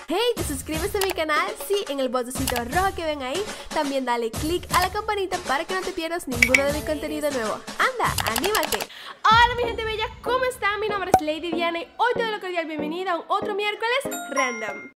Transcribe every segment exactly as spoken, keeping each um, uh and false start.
Hey, ¿te suscribes a mi canal? Sí, en el botoncito rojo que ven ahí. También dale click a la campanita para que no te pierdas ninguno de mi contenido nuevo. ¡Anda, anímate! Hola mi gente bella, ¿cómo están? Mi nombre es Lady Diana y hoy te doy la cordial bienvenida a un otro miércoles random.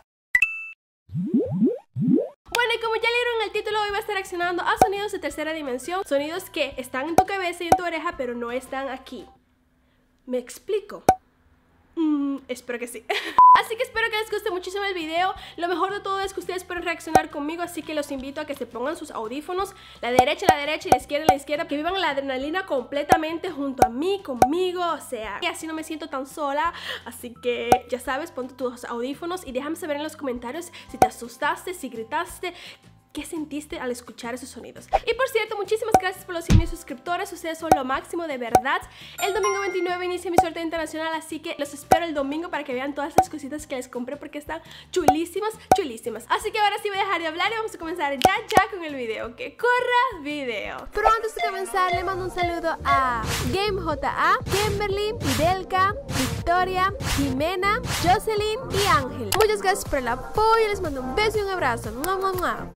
Bueno, y como ya leyeron en el título, hoy voy a estar reaccionando a sonidos de tercera dimensión. Sonidos que están en tu cabeza y en tu oreja, pero no están aquí. ¿Me explico? Mm, espero que sí. Así que espero que les guste muchísimo el video. Lo mejor de todo es que ustedes pueden reaccionar conmigo, así que los invito a que se pongan sus audífonos, la derecha, la derecha y la izquierda, la izquierda, que vivan la adrenalina completamente junto a mí, conmigo, o sea, y así no me siento tan sola. Así que ya sabes, ponte tus audífonos y déjame saber en los comentarios si te asustaste, si gritaste, ¿qué sentiste al escuchar esos sonidos? Y por cierto, muchísimas gracias por los cien mil suscriptores, ustedes son lo máximo, de verdad. El domingo veintinueve inicia mi suerte internacional, así que los espero el domingo para que vean todas las cositas que les compré porque están chulísimas, chulísimas. Así que ahora sí voy a dejar de hablar y vamos a comenzar ya, ya con el video. ¡Que corra video! Pero antes de comenzar, le mando un saludo a Game J A, Kimberly, Fidelka, Victoria, Jimena, Jocelyn y Ángel. Muchas gracias por el apoyo, les mando un beso y un abrazo. ¡Mua, mua, mua!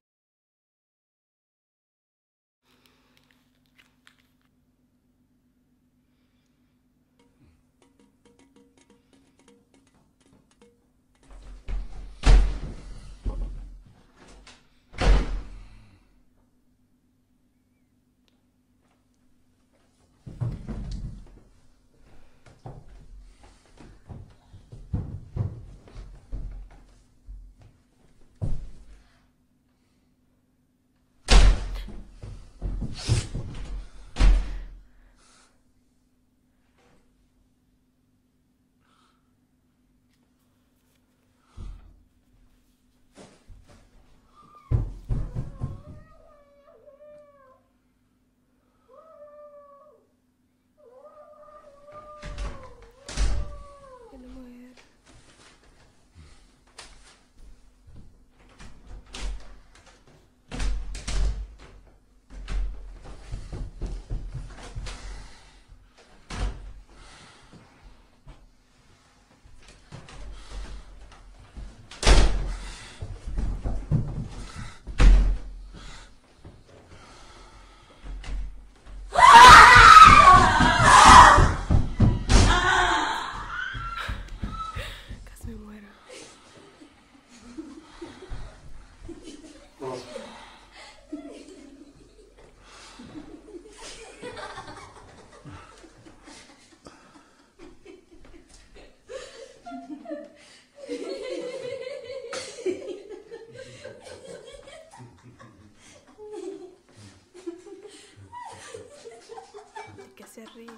Se ríe.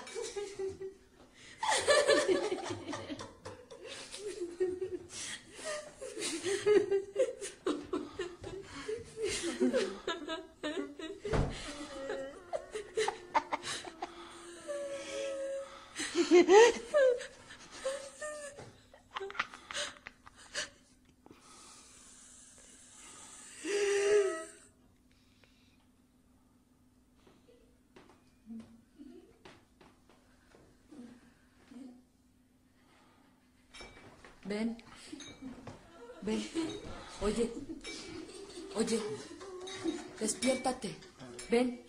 Ven, ven, oye, oye, despiértate, ven,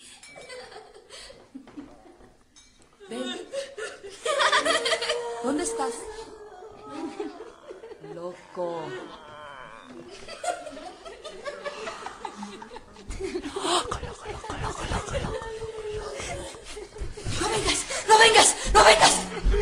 ven, ¿dónde estás? Loco. No vengas, no vengas, no vengas.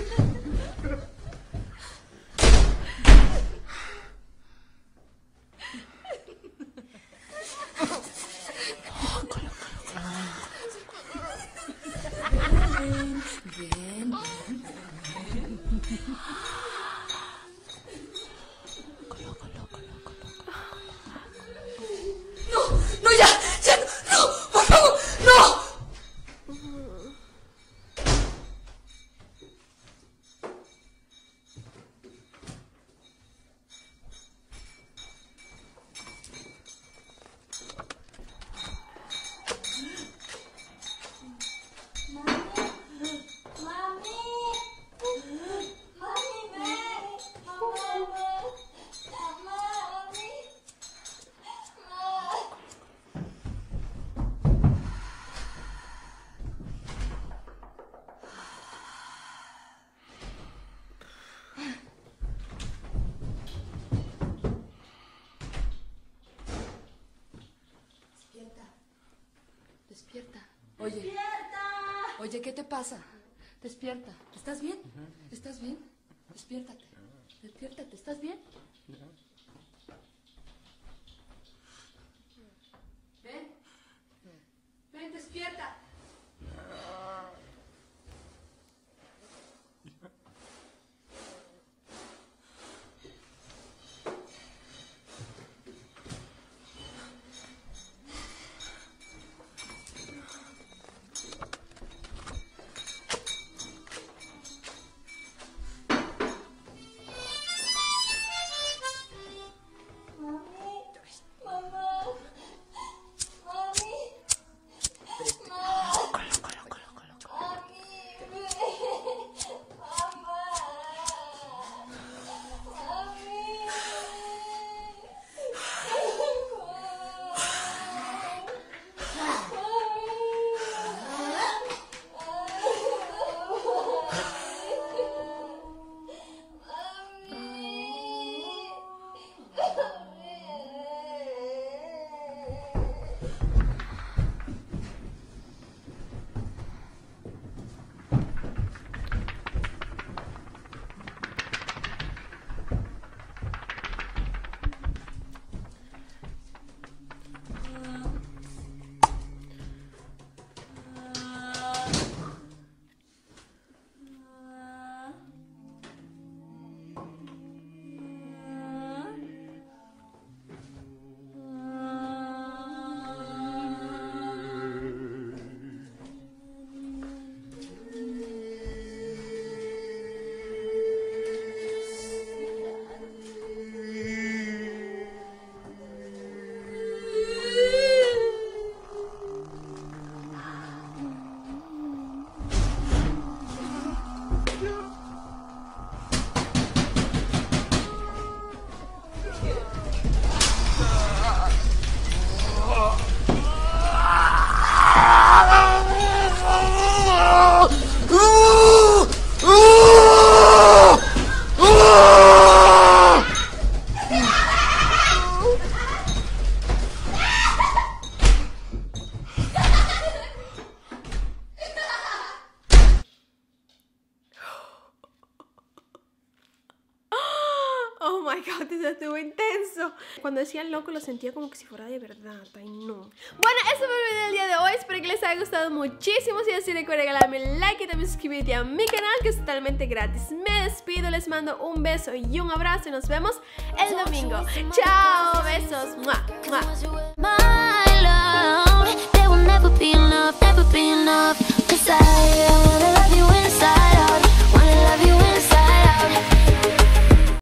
Ven, ven, no, no, ya, ya, no, por favor, no. Mami, mami, mami, Oye. ¡Despierta! Oye, ¿qué te pasa? Despierta. ¿Estás bien? ¿Estás bien? Despiértate. Despiértate. ¿Estás bien? Ven. Ven, despierta. Oh my god, eso estuvo intenso. Cuando decían loco lo sentía como que si fuera de verdad. Ay, no. Bueno, ese fue el video del día de hoy. Espero que les haya gustado muchísimo. Si es así, recuerden regalarme like y también suscribirte a mi canal, que es totalmente gratis. Me despido, les mando un beso y un abrazo y nos vemos el domingo. Chao, besos. Mua, mua.